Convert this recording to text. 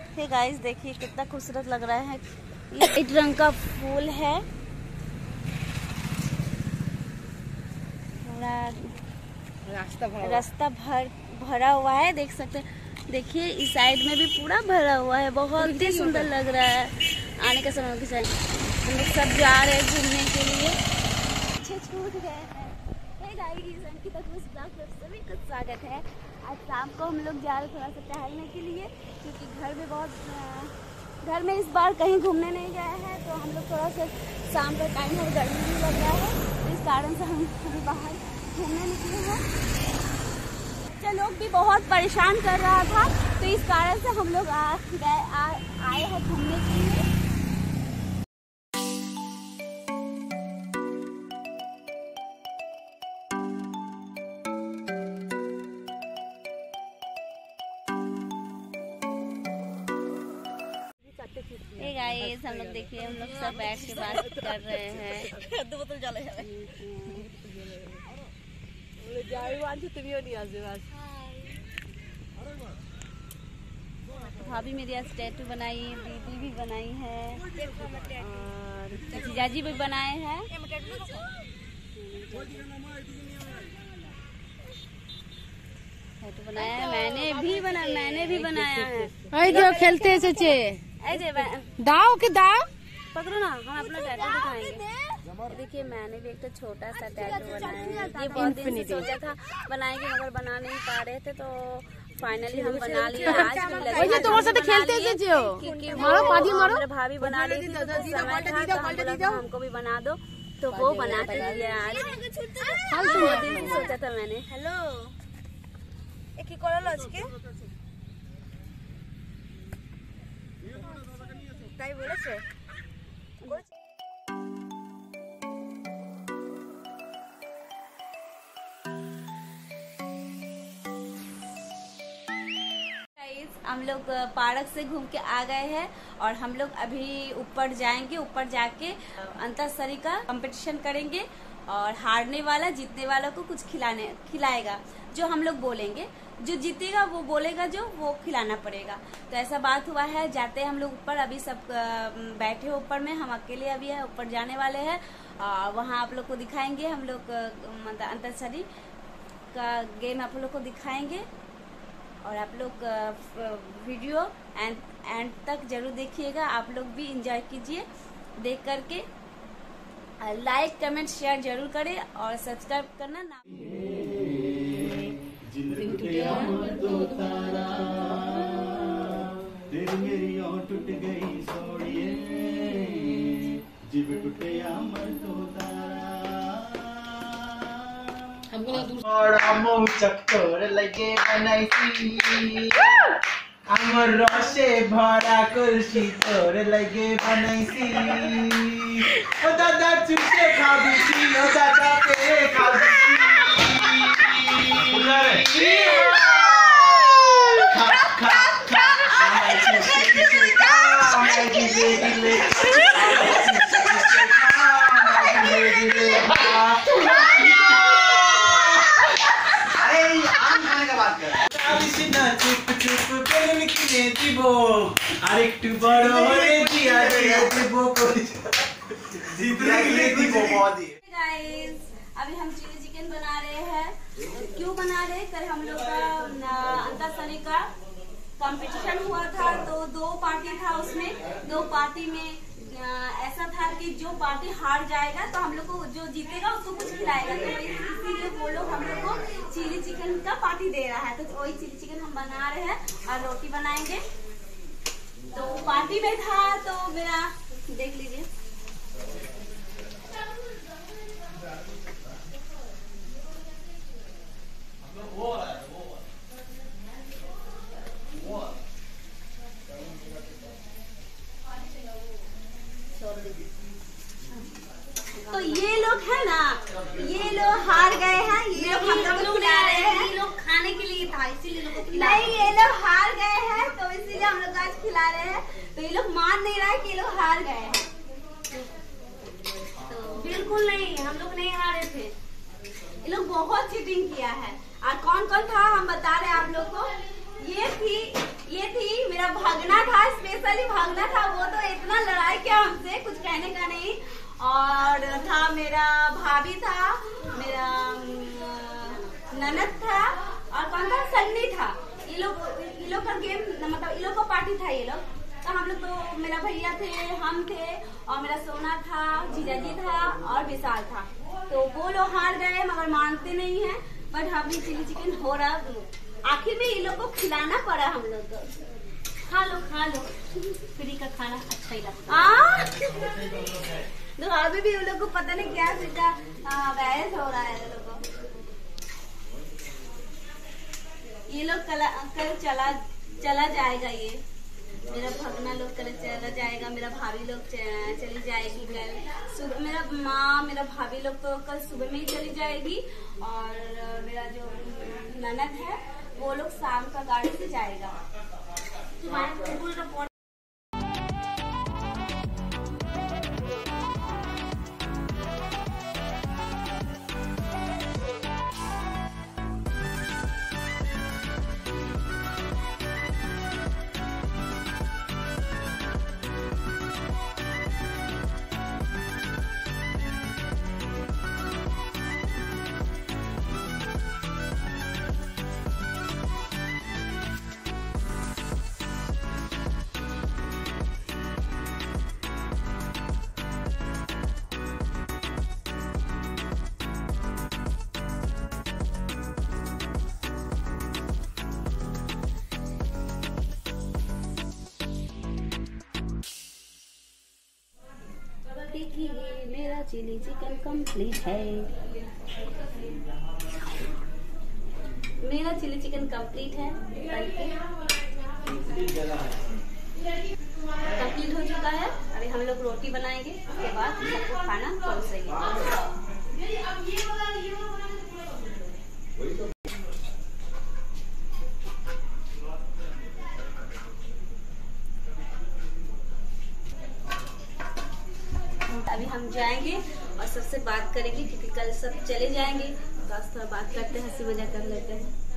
Hey guys देखिए कितना खूबसूरत लग रहा है। ये वाइट रंग का फूल है। रास्ता भरा हुआ है, देख सकते हैं। देखिए इस साइड में भी पूरा भरा हुआ है, बहुत ही सुंदर लग रहा है। आने का समय के साइड हम लोग सब जा रहे हैं घूमने के लिए। पीछे छूट गए हैं। हे गाइस अंकिता ब्लॉग में सभी का स्वागत है। आज शाम को हम लोग जा रहे हैं थोड़ा सा टहलने के लिए, क्योंकि घर में इस बार कहीं घूमने नहीं गए हैं, तो हम लोग थोड़ा सा शाम का टाइम है, गर्मी भी लग रहा है, तो इस कारण से हम अभी बाहर घूमने निकले हैं। बच्चे लोग भी बहुत परेशान कर रहा था, तो इस कारण से हम लोग आए हैं घूमने के लिए। हे गाइस हम लोग देखिए, हम लोग सब बैठ के बात कर रहे हैं। दो बोतल जले हैं। भाभी मेरी आज टैटू बनाई, दीदी भी बनाई है और जीजाजी भी बनाए हैं। टैटू बनाया है, मैंने भी बनाया है। जो खेलते हैं सचे दाव के दाव पकड़ो ना, हम अपना टैटू दिखाएंगे। देखिए मैंने भी एक तो छोटा सा टैटू बनाया है। ये बहुत दिन से सोचा था बनाएंगे, मगर बना नहीं पा रहे थे, तो फाइनली हम बना लिए। आज तुम्हारे साथ खेलते हैं क्योंकि मेरे भाभी बना ली थी, तो समय था तो हम बोला था हमको भी बना दो, तो वो बना के दिया। आज बहुत दिन से सोचा था मैंने। हेलो एक তাই বলেছে। हम लोग पार्क से घूम के आ गए हैं और हम लोग अभी ऊपर जाएंगे। ऊपर जाके अंताक्षरी का कंपटीशन करेंगे और हारने वाला जीतने वाला को कुछ खिलाएगा। जो हम लोग बोलेंगे, जो जीतेगा वो बोलेगा, जो वो खिलाना पड़ेगा। तो ऐसा बात हुआ है। जाते हैं हम लोग ऊपर। अभी सब बैठे ऊपर में, हम अकेले अभी है ऊपर जाने वाले हैं। वहाँ आप लोग को दिखाएंगे, हम लोग मतलब अंताक्षरी का गेम आप लोग को दिखाएंगे। और आप लोग वीडियो एंड तक जरूर देखिएगा। आप लोग भी एंजॉय कीजिए देख करके। लाइक कमेंट शेयर जरूर करें और सब्सक्राइब करना ना। टूट गई सोड़िए जिब टूटे अमर तो तारा चक्कर लगे बनाई আমার রসে ভরা কলসি তোর লাগে বানাইছি ও দাদা চুষে খাবি ও দাদা পেয়ে খাবি খা খা খা আমায় চুষে চুষে খা আমায় দিলে দিলে চুপ চুপ বেলুন কিনে দিব আর একটু বড় হলে দিয়া দেব জিতলে দিব बॉडी। गाइस अभी हम चिली चिकन बना रहे हैं। क्यों बना रहे? कल हम लोग का अंताक्षरी का कंपटीशन हुआ था, तो 2 पार्टी था। उसमें 2 पार्टी में ऐसा था कि जो पार्टी हार जाएगा तो हम लोग को, जो जीतेगा उसको कुछ खिलाएगा। तो इसीलिए वो लोग हम लोग को चिली चिकन का पार्टी दे रहा है। तो वही चिली चिकन हम बना रहे हैं और रोटी बनाएंगे। तो पार्टी में था, तो मेरा देख लीजिए। तो ये लोग है ना, ये लोग हार गए हैं। ये लोग हम लोग खिला रहे हैं। ये लोग खाने के लिए था, इसीलिए लोगों को खिला। नहीं, ये लोग हार गए हैं, तो इसीलिए हम लोग आज खिला रहे हैं। तो ये लोग मान नहीं रहा है कि ये लोग हार गए हैं। तो बिल्कुल नहीं, हम लोग नहीं हारे थे। ये लोग बहुत चीटिंग किया है। और कौन कौन था हम बता रहे हैं आप लोग को। ये थी मेरा भगना था वाली भागना था, वो तो इतना लड़ाई किया हमसे, कुछ कहने का नहीं। और था मेरा भाभी था, मेरा ननद था, और कौन था, सन्नी था। ये लोग का गेम, मतलब ये लोग का पार्टी था ये लोग। तो हम लोग तो, मेरा भैया थे, हम थे, और मेरा सोना था, जीजाजी था, और विशाल था। तो वो लोग हार गए, मगर मानते नहीं है। बट हम भी चिली चिकन हो रहा, आखिर में ये लोग को खिलाना पड़ा हम लोग को। खा लो फ्री का खाना अच्छा ही लगता। तो अभी भी उन लोग को पता नहीं क्या सीखा, बहस हो रहा है लोग को। ये लोग कल चला जाएगा, ये मेरा भगना लोग कल चला जाएगा, मेरा भाभी लोग चली जाएगी कल सुबह, मेरा माँ मेरा भाभी लोग तो कल सुबह में ही चली जाएगी, और मेरा जो ननद है वो लोग शाम का गाड़ी से जाएगा। देखिए मेरा चिली चिकन कंप्लीट है, मेरा चिली चिकन कंप्लीट है, कंप्लीट हो चुका है। अभी हम लोग रोटी बनाएंगे, उसके बाद सबको खाना परोसेंगे। अभी हम जाएंगे और सबसे बात करेंगे, क्योंकि कल सब चले जाएंगे, तो आज थोड़ा बात करते हैं, हंसी मजाक कर लेते हैं।